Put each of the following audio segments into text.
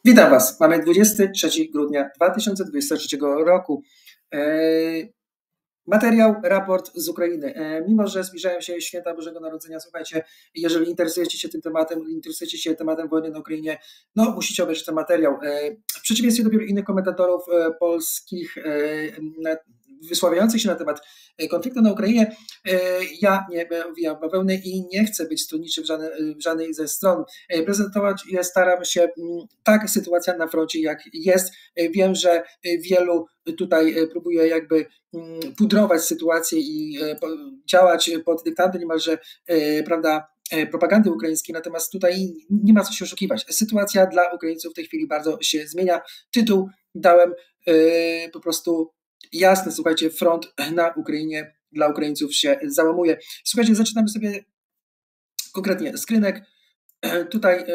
Witam Was. Mamy 23 grudnia 2023 roku. Materiał, raport z Ukrainy. Mimo że zbliżają się święta Bożego Narodzenia, słuchajcie, jeżeli interesujecie się tematem wojny na Ukrainie, no musicie obejrzeć ten materiał. W przeciwieństwie do wielu innych komentatorów polskich wysławiających się na temat konfliktu na Ukrainie, ja nie wijam bawełny i nie chcę być stronniczy w żadnej ze stron. Prezentować staram się tak sytuacja na froncie, jak jest. Wiem, że wielu tutaj próbuje jakby pudrować sytuację i działać pod dyktantem niemalże, prawda, propagandy ukraińskiej, natomiast tutaj nie ma co się oszukiwać. Sytuacja dla Ukraińców w tej chwili bardzo się zmienia. Tytuł dałem po prostu jasny, słuchajcie, front na Ukrainie dla Ukraińców się załamuje. Słuchajcie, zaczynamy sobie konkretnie z Krynek. Tutaj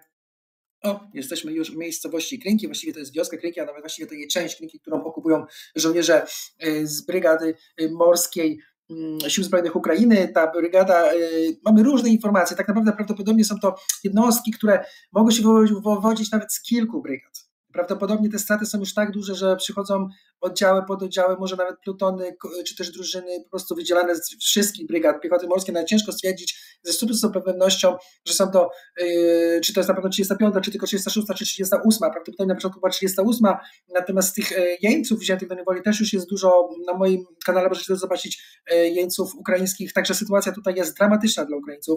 jesteśmy już w miejscowości Krynki, właściwie to jest wioska Krynki, a nawet właściwie to jest część Krynki, którą okupują żołnierze z brygady morskiej Sił Zbrojnych Ukrainy. Ta brygada, mamy różne informacje, tak naprawdę prawdopodobnie są to jednostki, które mogą się wywodzić nawet z kilku brygad. Prawdopodobnie te straty są już tak duże, że przychodzą oddziały, pododdziały, może nawet plutony, czy też drużyny po prostu wydzielane z wszystkich brygad piechoty morskiej. Nawet ciężko stwierdzić ze 100% pewnością, że są to, czy to jest na pewno 35, czy tylko 36, czy 38. Prawdopodobnie na początku była 38, natomiast tych jeńców wziętych do niewoli też już jest dużo. Na moim kanale możecie zobaczyć jeńców ukraińskich, także sytuacja tutaj jest dramatyczna dla Ukraińców.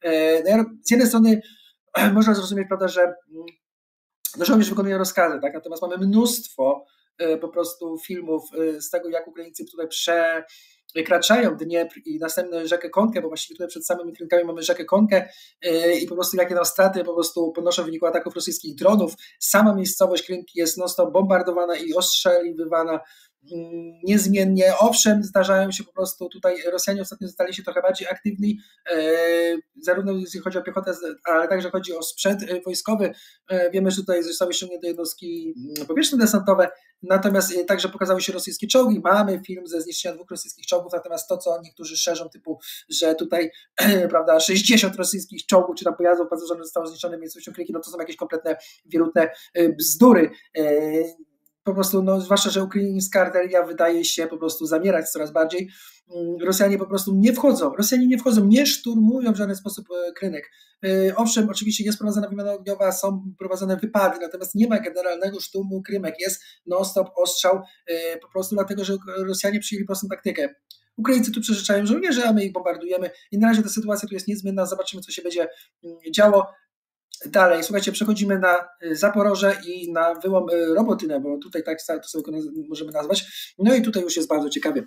Z jednej strony można zrozumieć, prawda, że żołnierz wykonuje rozkazy, tak? Natomiast mamy mnóstwo po prostu filmów z tego, jak Ukraińcy tutaj przekraczają Dniepr i następną rzekę Konkę, bo właściwie tutaj przed samymi Krynkami mamy rzekę Konkę i po prostu jakie tam straty po prostu ponoszą w wyniku ataków rosyjskich dronów. Sama miejscowość Krynki jest non-stop bombardowana i ostrzeliwana niezmiennie. Owszem, zdarzają się po prostu tutaj, Rosjanie ostatnio stali się trochę bardziej aktywni, zarówno jeśli chodzi o piechotę, ale także chodzi o sprzęt wojskowy. Wiemy, że tutaj zostały ściągnięte jednostki powietrzno-desantowe, natomiast także pokazały się rosyjskie czołgi. Mamy film ze zniszczenia 2 rosyjskich czołgów, natomiast to, co niektórzy szerzą, typu, że tutaj prawda, 60 rosyjskich czołgów czy tam pojazdów pancerzowych zostało zniszczone miejscowością Krynki, no to są jakieś kompletne, wierutne bzdury. Po prostu, no, zwłaszcza, że ukraińska artyleria wydaje się po prostu zamierać coraz bardziej. Rosjanie po prostu nie wchodzą, nie szturmują w żaden sposób Krynek. Owszem, oczywiście jest prowadzona wymiana ogniowa, są prowadzone wypady, natomiast nie ma generalnego szturmu Krymek, jest non-stop ostrzał, po prostu dlatego, że Rosjanie przyjęli prostą taktykę. Ukraińcy tu przeżyczają żołnierzy, a my ich bombardujemy i na razie ta sytuacja tu jest niezmienna, zobaczymy, co się będzie działo. Dalej, słuchajcie, przechodzimy na Zaporoże i na wyłom Robotynę, bo tutaj tak to sobie możemy nazwać. No i tutaj już jest bardzo ciekawie.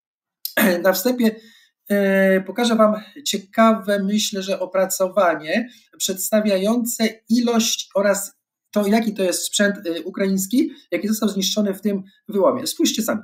Na wstępie pokażę Wam ciekawe, myślę, że opracowanie przedstawiające ilość oraz to, jaki to jest sprzęt ukraiński, jaki został zniszczony w tym wyłomie. Spójrzcie sami.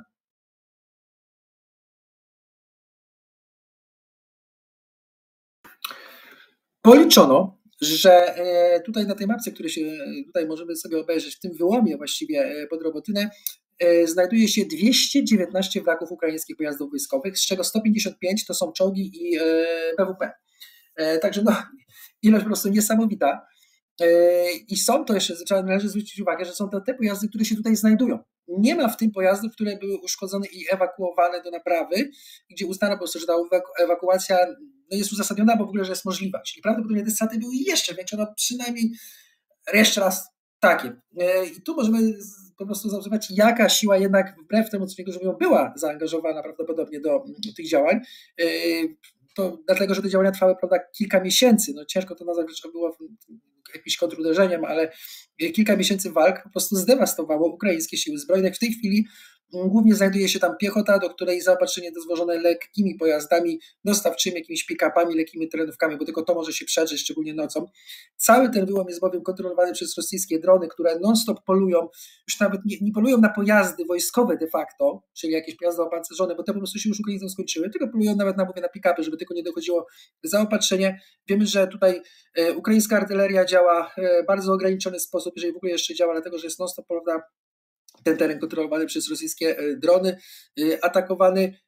Policzono, że tutaj na tej mapce, której się tutaj możemy sobie obejrzeć, w tym wyłomie właściwie pod Robotynę, znajduje się 219 wraków ukraińskich pojazdów wojskowych, z czego 155 to są czołgi i PWP. Także no, ilość po prostu niesamowita. I są to jeszcze, należy zwrócić uwagę, że są to te pojazdy, które się tutaj znajdują. Nie ma w tym pojazdów, które były uszkodzone i ewakuowane do naprawy, gdzie uznano po prostu, że ta ewakuacja jest uzasadniona, bo w ogóle, że jest możliwa. Czyli prawdopodobnie te straty były jeszcze większe, no przynajmniej jeszcze raz takie. I tu możemy po prostu zobaczyć, jaka siła jednak wbrew temu, co niektórzy mówią, była zaangażowana prawdopodobnie do tych działań. To dlatego, że te działania trwały, prawda, kilka miesięcy. No ciężko to nazwać, że było jakimś kontruderzeniem, ale kilka miesięcy walk po prostu zdewastowało ukraińskie siły zbrojne. W tej chwili głównie znajduje się tam piechota, do której zaopatrzenie dozwożone lekkimi pojazdami dostawczymi, jakimiś pick-upami, lekkimi terenówkami, bo tylko to może się przedrzeć, szczególnie nocą. Cały ten wyłom jest bowiem kontrolowany przez rosyjskie drony, które non-stop polują, już nawet nie polują na pojazdy wojskowe de facto, czyli jakieś pojazdy opancerzone, bo te po prostu się już Ukraińcom skończyły, tylko polują nawet na pick-upy, żeby tylko nie dochodziło zaopatrzenie. Wiemy, że tutaj ukraińska artyleria działa w bardzo ograniczony sposób, jeżeli w ogóle jeszcze działa, dlatego że jest non-stop, prawda, ten teren kontrolowany przez rosyjskie drony, atakowany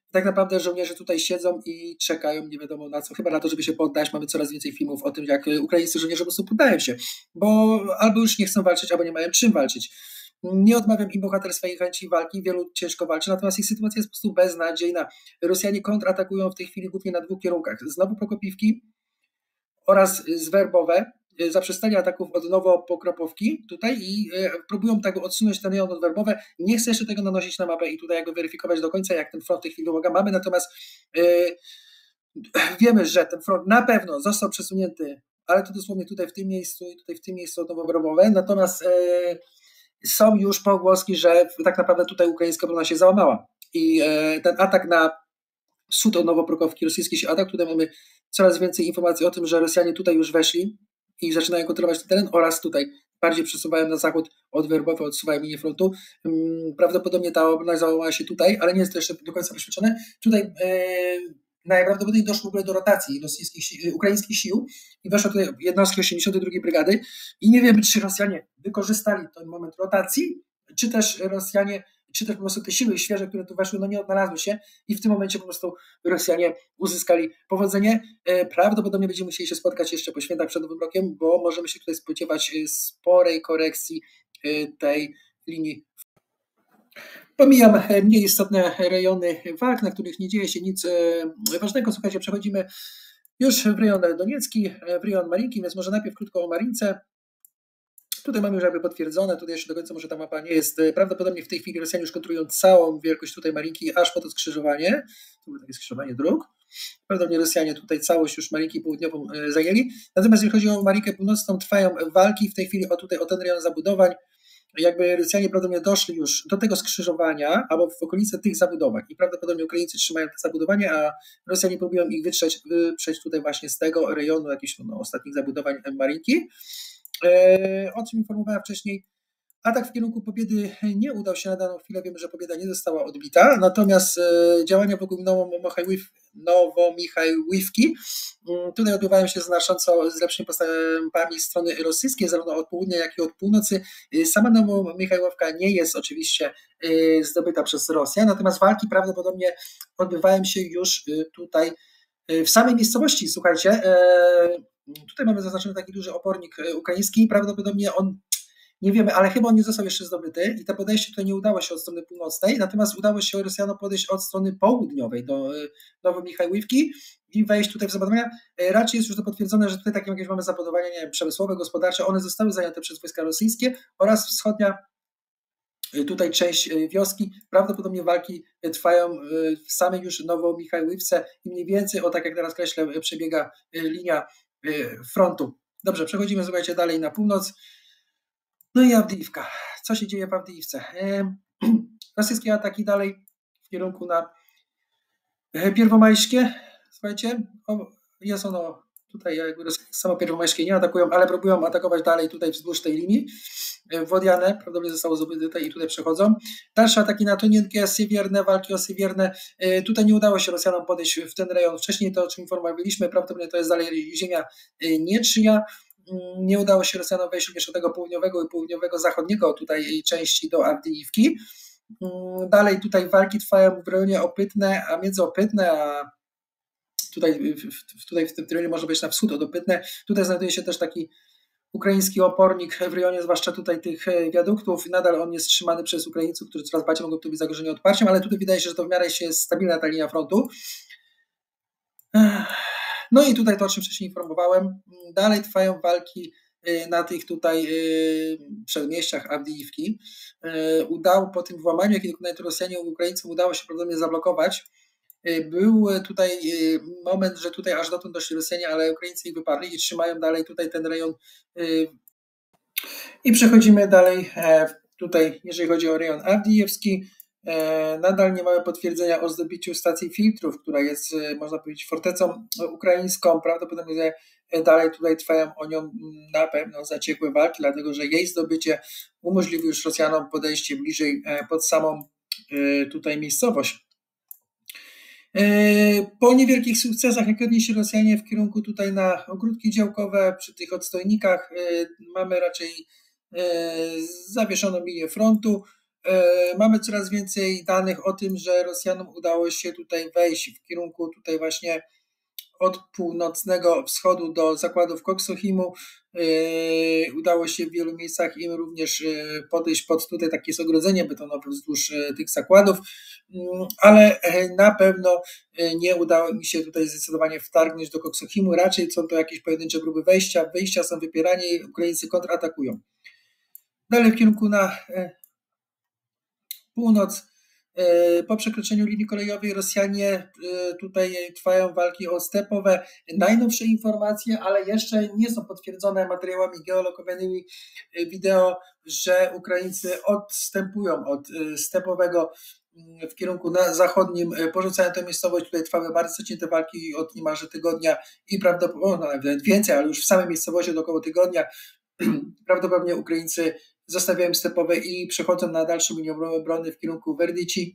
tak naprawdę żołnierze tutaj siedzą i czekają nie wiadomo na co, chyba na to, żeby się poddać. Mamy coraz więcej filmów o tym, jak ukraińscy żołnierze po prostu poddają się, bo albo już nie chcą walczyć, albo nie mają czym walczyć. Nie odmawiam im bohaterstwa i chęci walki, wielu ciężko walczy, natomiast ich sytuacja jest po prostu beznadziejna. Rosjanie kontratakują w tej chwili głównie na dwóch kierunkach. Znowu Prokopiwki oraz Zwerbowe, zaprzestanie ataków od Nowopokropowki tutaj i próbują tak odsunąć ten rejon od Werbowe. Nie chcę jeszcze tego nanosić na mapę i tutaj jakby weryfikować do końca, jak ten front w tej chwili wymaga. Mamy natomiast wiemy, że ten front na pewno został przesunięty, ale to dosłownie tutaj w tym miejscu i tutaj w tym miejscu od Nowowerbowe. Natomiast są już pogłoski, że tak naprawdę tutaj ukraińska obrona się załamała i ten atak na wschód od Nowoprokowki, rosyjski się atak, tutaj mamy coraz więcej informacji o tym, że Rosjanie tutaj już weszli i zaczynają kontrolować ten teren oraz tutaj bardziej przesuwają na zachód od Werbowa, odsuwają linię frontu. Prawdopodobnie ta obrona załamała się tutaj, ale nie jest to jeszcze do końca poświadczone. Tutaj najprawdopodobniej doszło w ogóle do rotacji ukraińskich sił i weszły tutaj jednostki 82 Brygady i nie wiemy, czy Rosjanie wykorzystali ten moment rotacji, czy też po prostu te siły świeże, które tu weszły, nie odnalazły się i w tym momencie po prostu Rosjanie uzyskali powodzenie. Prawdopodobnie będziemy musieli się spotkać jeszcze po świętach przed Nowym Rokiem, bo możemy się tutaj spodziewać sporej korekcji tej linii. Pomijam mniej istotne rejony walk, na których nie dzieje się nic ważnego. Słuchajcie, przechodzimy już w rejon doniecki, w rejon Marinki, więc może najpierw krótko o Marince. Tutaj mamy już jakby potwierdzone, tutaj jeszcze do końca może ta mapa nie jest. Prawdopodobnie w tej chwili Rosjanie już kontrolują całą wielkość tutaj Marinki, aż po to skrzyżowanie. Tu było takie skrzyżowanie dróg. Prawdopodobnie Rosjanie tutaj całość już Marinki południową zajęli. Natomiast jeżeli chodzi o Marinkę północną, trwają walki w tej chwili o ten rejon zabudowań. Jakby Rosjanie prawdopodobnie doszli już do tego skrzyżowania albo w okolice tych zabudowań i prawdopodobnie Ukraińcy trzymają te zabudowania, a Rosjanie próbują ich wyprzeć tutaj właśnie z tego rejonu jakichś ostatnich zabudowań Marinki. O czym informowałem wcześniej, atak w kierunku Pobiedy nie udał się na daną chwilę, wiemy, że Pobieda nie została odbita, natomiast działania wokół Nowomichajłówki tutaj odbywają się znacząco z lepszymi postępami strony rosyjskiej, zarówno od południa, jak i od północy. Sama Nowomichajłówka nie jest oczywiście zdobyta przez Rosjan, natomiast walki prawdopodobnie odbywają się już tutaj w samej miejscowości. Słuchajcie, tutaj mamy zaznaczony taki duży opornik ukraiński, prawdopodobnie on, nie wiemy, ale chyba on nie został jeszcze zdobyty i to podejście tutaj nie udało się od strony północnej, natomiast udało się Rosjanom podejść od strony południowej do Nowomichajłówki i wejść tutaj w zabudowania. Raczej jest już to potwierdzone, że tutaj takie jakieś mamy zabudowania, nie wiem, przemysłowe, gospodarcze, one zostały zajęte przez wojska rosyjskie oraz wschodnia tutaj część wioski. Prawdopodobnie walki trwają w samej już Nowomichajłówce i mniej więcej, tak jak teraz kreślę, przebiega linia frontu. Dobrze, przechodzimy, słuchajcie, dalej na północ. No i Awdijiwka. Co się dzieje w Awdijiwce? Rosyjskie ataki dalej w kierunku na Pierwomajskie. Słuchajcie, jest ono tutaj, jakby samo Pierwomajskie nie atakują, ale próbują atakować dalej tutaj wzdłuż tej linii. Wodiane prawdopodobnie zostało zdobyte i tutaj przechodzą. Dalsze ataki na Tonienkę, Sywierne, walki o Sywierne. Tutaj nie udało się Rosjanom podejść w ten rejon. Wcześniej to, o czym informowaliśmy, prawdopodobnie to jest dalej ziemia nieczyja. Nie udało się Rosjanom wejść również do tego południowego i południowego-zachodniego tutaj części do Awdijiwki. Dalej tutaj walki trwają w rejonie Opytne, a między Opytne a tutaj w tym rejonie może być na wschód od Opytne. Tutaj znajduje się też taki ukraiński opornik w rejonie, zwłaszcza tutaj tych wiaduktów. Nadal on jest trzymany przez Ukraińców, którzy coraz bardziej mogą tu być zagrożeni odparciem, ale tutaj wydaje się, że to w miarę jest stabilna ta linia frontu. No i tutaj to, o czym wcześniej informowałem. Dalej trwają walki na tych tutaj przedmieściach Awdijiwki. Udało po tym włamaniu, jakie dokonali to Rosjanie, Ukraińcom udało się prawdopodobnie zablokować. Był tutaj moment, że tutaj aż dotąd doszli Rosjanie, ale Ukraińcy ich wyparli i trzymają dalej tutaj ten rejon. I przechodzimy dalej tutaj, jeżeli chodzi o rejon Awdijewski. Nadal nie mamy potwierdzenia o zdobyciu stacji filtrów, która jest, można powiedzieć, fortecą ukraińską. Prawdopodobnie dalej tutaj trwają o nią na pewno zaciekłe walki, dlatego że jej zdobycie umożliwi już Rosjanom podejście bliżej pod samą tutaj miejscowość. Po niewielkich sukcesach, jak odnieśli Rosjanie w kierunku tutaj na ogródki działkowe, przy tych odstojnikach mamy raczej zawieszoną linię frontu. Mamy coraz więcej danych o tym, że Rosjanom udało się tutaj wejść w kierunku tutaj właśnie od północnego wschodu do zakładów Koksohimu. Udało się w wielu miejscach im również podejść pod tutaj takie jest ogrodzenie betonowe wzdłuż tych zakładów, ale na pewno nie udało mi się tutaj zdecydowanie wtargnąć do Koksohimu. Raczej są to jakieś pojedyncze próby wejścia. Wyjścia są wypierane i Ukraińcy kontratakują. Dalej w kierunku na północ. Po przekroczeniu linii kolejowej Rosjanie tutaj trwają walki o stepowe. Najnowsze informacje, ale jeszcze nie są potwierdzone materiałami geolokowanymi wideo, że Ukraińcy odstępują od stepowego w kierunku na zachodnim, porzucają tę miejscowość. Tutaj trwały bardzo zacięte walki od niemalże tygodnia i prawdopodobnie nawet więcej, ale już w samej miejscowości od około tygodnia. Prawdopodobnie Ukraińcy zostawiają stepowe i przechodzą na dalszą linię obrony w kierunku Werdyci.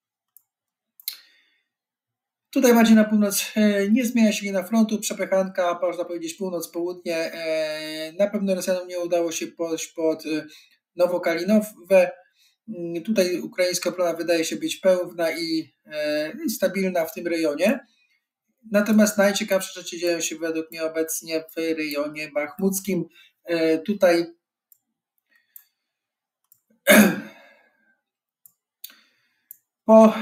Tutaj bardziej na północ nie zmienia się linia frontu, przepychanka, można powiedzieć północ-południe. Na pewno Rosjanom nie udało się pójść pod Nowokalinowe. Tutaj ukraińska obrona wydaje się być pełna i stabilna w tym rejonie. Natomiast najciekawsze rzeczy dzieją się według mnie obecnie w rejonie bachmuckim. Tutaj po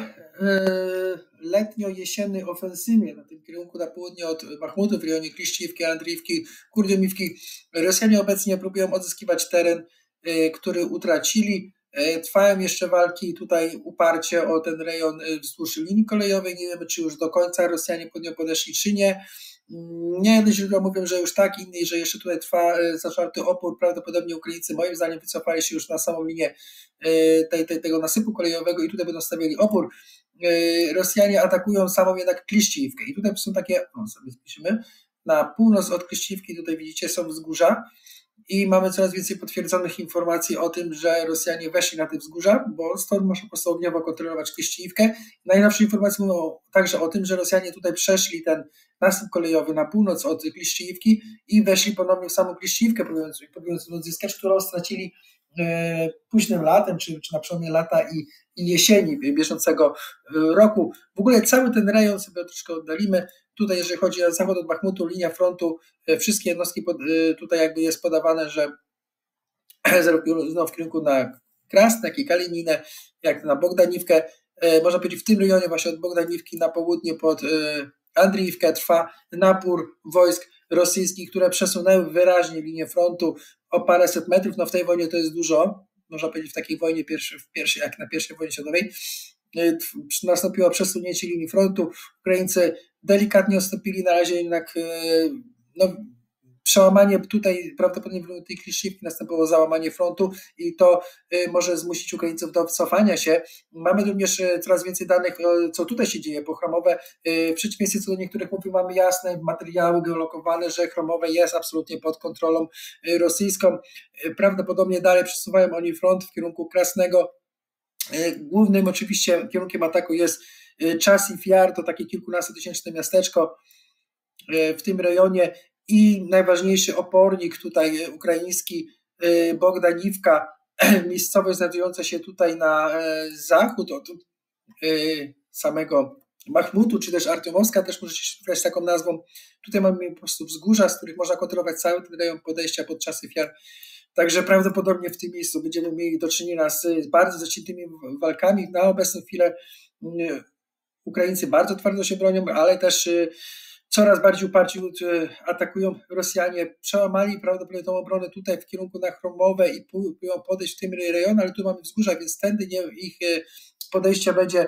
letnio-jesiennej ofensywie na tym kierunku na południe od Bachmutu w rejonie Kliszczówki, Andriivki, Kurdymiwki Rosjanie obecnie próbują odzyskiwać teren, który utracili. Trwają jeszcze walki tutaj uparcie o ten rejon wzdłuż linii kolejowej. Nie wiemy, czy już do końca Rosjanie pod nią podeszli, czy nie. Nie, jedne źródła mówią, że już tak, inne, że jeszcze tutaj trwa zażarty opór. Prawdopodobnie Ukraińcy moim zdaniem wycofali się już na samą linię tego nasypu kolejowego i tutaj będą stawiali opór. Rosjanie atakują samą jednak Kliszczówkę i tutaj są takie, sobie spiszemy, na północ od Kliszczówki, tutaj widzicie, są wzgórza i mamy coraz więcej potwierdzonych informacji o tym, że Rosjanie weszli na te wzgórza, bo stąd można po prostu ogniowo kontrolować Kliszczówkę. Najnowsze informacje mówią także o tym, że Rosjanie tutaj przeszli ten nasyp kolejowy na północ od Kliszczówki i weszli ponownie w samą Kliszczówkę, próbując odzyskać, którą stracili późnym latem, czy na przełomie lata i jesieni bieżącego roku. W ogóle cały ten rejon sobie troszkę oddalimy. Tutaj, jeżeli chodzi o zachód od Bachmutu, linia frontu, wszystkie jednostki tutaj jakby jest podawane, że zarówno w kierunku na Krasne, jak i Kalininę, jak na Bogdaniwkę. Można powiedzieć, w tym rejonie właśnie od Bogdaniwki na południe pod Andriivkę trwa napór wojsk rosyjskich, które przesunęły wyraźnie linię frontu o paręset metrów. No w tej wojnie to jest dużo, można powiedzieć w takiej wojnie jak na pierwszej wojnie światowej. Nastąpiło przesunięcie linii frontu. Ukraińcy delikatnie odstąpili, na razie jednak przełamanie tutaj, prawdopodobnie w tej Kliszczówki następowało załamanie frontu i to może zmusić Ukraińców do cofania się. Mamy również coraz więcej danych, co tutaj się dzieje, bo Chromowe, w przeciwieństwie co do niektórych mówił, mamy jasne materiały geolokowane, że Chromowe jest absolutnie pod kontrolą rosyjską. Prawdopodobnie dalej przesuwają oni front w kierunku Krasnego. Głównym oczywiście kierunkiem ataku jest Czasów Jar, to takie kilkunastotysięczne miasteczko w tym rejonie i najważniejszy opornik tutaj ukraiński Bogdaniwka, miejscowość znajdująca się tutaj na zachód od samego Bachmutu, czy też Artyomowska, też możecie się szukać taką nazwą. Tutaj mamy po prostu wzgórza, z których można kontrolować cały ten rejon podejścia pod Czasów Jar. Także prawdopodobnie w tym miejscu będziemy mieli do czynienia z bardzo zaciętymi walkami. Na obecną chwilę Ukraińcy bardzo twardo się bronią, ale też coraz bardziej uparci atakują Rosjanie. Przełamali prawdopodobnie tą obronę tutaj w kierunku na Chromowe i próbują podejść w tym rejon, ale tu mamy wzgórza, więc tędy ich podejście będzie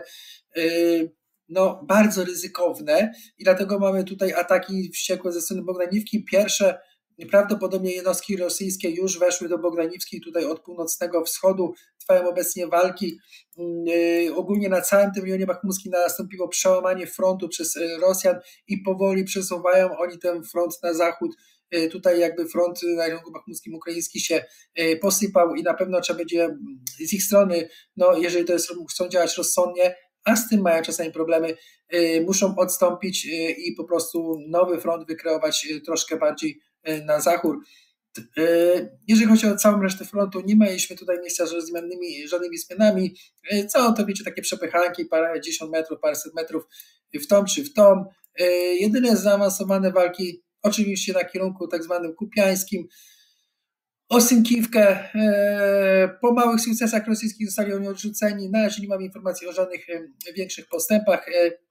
bardzo ryzykowne i dlatego mamy tutaj ataki wściekłe ze strony Bogdaniwki. Pierwsze prawdopodobnie jednostki rosyjskie już weszły do Bogdaniwki, tutaj od północnego wschodu trwają obecnie walki. Ogólnie na całym tym rejonie bachmuckim nastąpiło przełamanie frontu przez Rosjan i powoli przesuwają oni ten front na zachód. Tutaj jakby front na rynku bachmuckim ukraiński się posypał i na pewno trzeba będzie z ich strony, jeżeli chcą działać rozsądnie, a z tym mają czasami problemy, muszą odstąpić i po prostu nowy front wykreować troszkę bardziej na zachód. Jeżeli chodzi o całą resztę frontu, nie mieliśmy tutaj miejsca z żadnymi zmianami. Co to wiecie, takie przepychanki, parędziesiąt metrów, paręset metrów w tą czy w tą. Jedyne zaawansowane walki oczywiście na kierunku tak zwanym kupiańskim. Osynkivkę. Po małych sukcesach rosyjskich zostali oni odrzuceni. Na razie nie mamy informacji o żadnych większych postępach.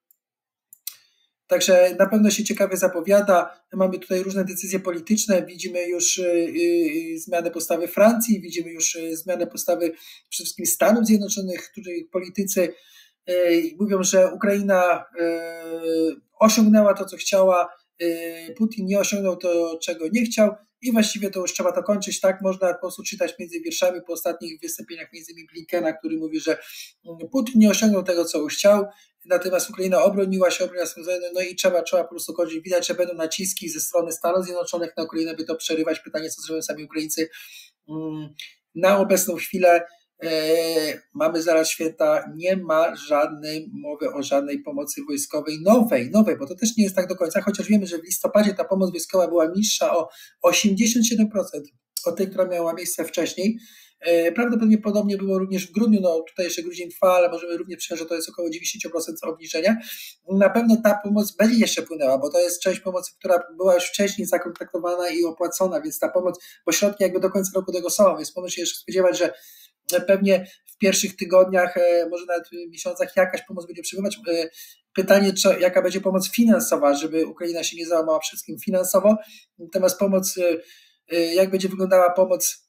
Także na pewno się ciekawie zapowiada. Mamy tutaj różne decyzje polityczne. Widzimy już zmianę postawy Francji, widzimy już zmianę postawy przede wszystkim Stanów Zjednoczonych, których politycy mówią, że Ukraina osiągnęła to, co chciała, Putin nie osiągnął to, czego nie chciał i właściwie to już trzeba to kończyć. Tak można po prostu czytać między wierszami po ostatnich wystąpieniach między innymi Blinkena, który mówi, że Putin nie osiągnął tego, co chciał, natomiast Ukraina obroniła się, no i trzeba po prostu kończyć. Widać, że będą naciski ze strony Stanów Zjednoczonych na Ukrainę, by to przerywać. Pytanie, co zrobią sami Ukraińcy. Na obecną chwilę mamy zaraz święta, nie ma żadnej mowy o żadnej pomocy wojskowej nowej, bo to też nie jest tak do końca, chociaż wiemy, że w listopadzie ta pomoc wojskowa była niższa o 87% od tej, która miała miejsce wcześniej. Prawdopodobnie podobnie było również w grudniu, no tutaj jeszcze grudzień trwa, ale możemy również przyjąć, że to jest około 90% obniżenia. Na pewno ta pomoc będzie jeszcze płynęła, bo to jest część pomocy, która była już wcześniej zakontraktowana i opłacona, więc ta pomoc, bo środki jakby do końca roku tego są, więc możemy się jeszcze spodziewać, że pewnie w pierwszych tygodniach, może nawet miesiącach jakaś pomoc będzie przybywać. Pytanie, jaka będzie pomoc finansowa, żeby Ukraina się nie załamała przede wszystkim finansowo. Natomiast pomoc, jak będzie wyglądała pomoc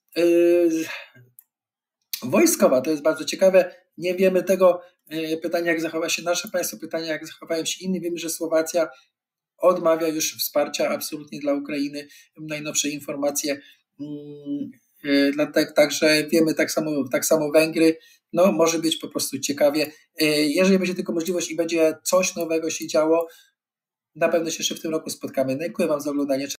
wojskowa, to jest bardzo ciekawe. Nie wiemy tego. Pytanie, jak zachowa się nasze państwo, pytanie, jak zachowają się inni. Wiemy, że Słowacja odmawia już wsparcia absolutnie dla Ukrainy. Najnowsze informacje. Także wiemy, tak samo Węgry, no może być po prostu ciekawie. Jeżeli będzie tylko możliwość i będzie coś nowego się działo, na pewno się jeszcze w tym roku spotkamy. Dziękuję Wam za oglądanie.